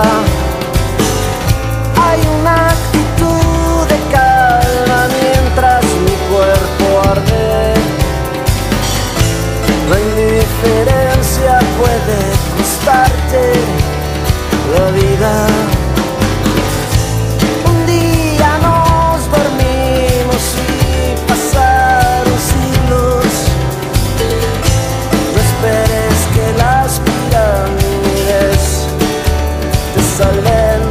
vida. Hay una actitud de calma mientras mi cuerpo arde. La indiferencia puede costarte la vida. Un día nos dormimos y pasaron siglos. No esperes que las pirámides te salven.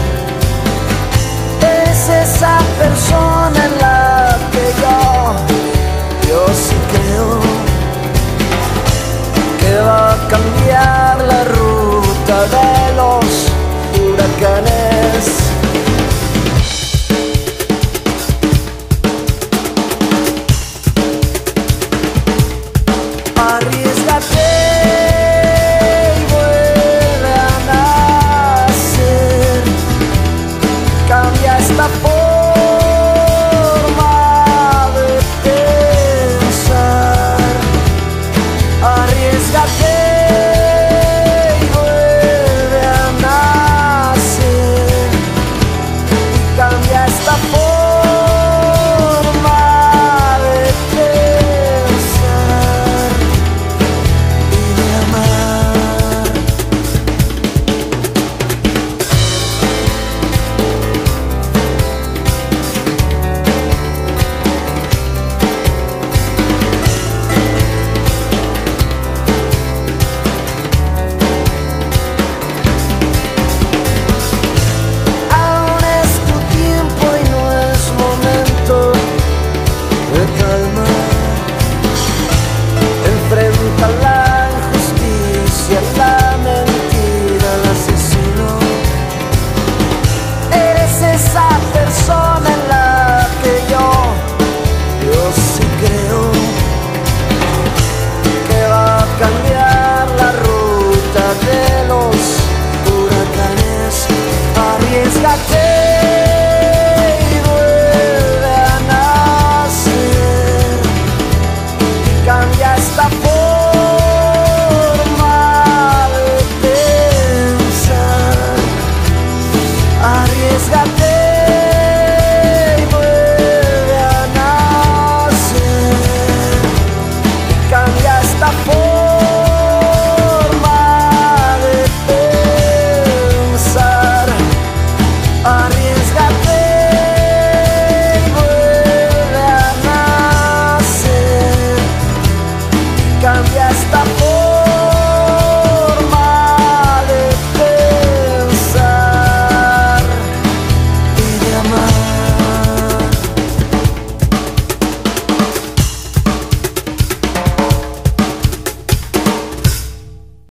Es esa persona en la que yo sí creo que va a cambiar la ruta de los huracanes. Arriésgate y vuelve a nacer. Cambia esta forma de pensar. Arriésgate y vuelve a nacer. Y cambia esta forma de pensar y de amar. Aún es tu tiempo y no es momento de calma. Enfrenta la injusticia, la mentira, el asesino. Eres esa persona en la que yo sí creo que va a cambiar la ruta de los huracanes. Arriésgate